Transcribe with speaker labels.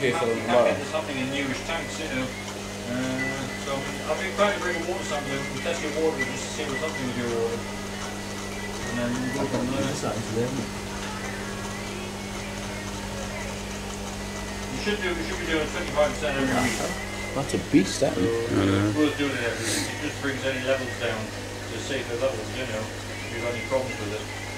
Speaker 1: There's happening in newish tanks, you know. So I've been trying to bring a water sample in, test your water just to see what's happening with your water. And then we'll go from there. We should be doing 25% every week.
Speaker 2: That's a beast, that one.
Speaker 1: So we're doing it every week. It just brings any levels down to safer levels, you know, if you have any problems with it.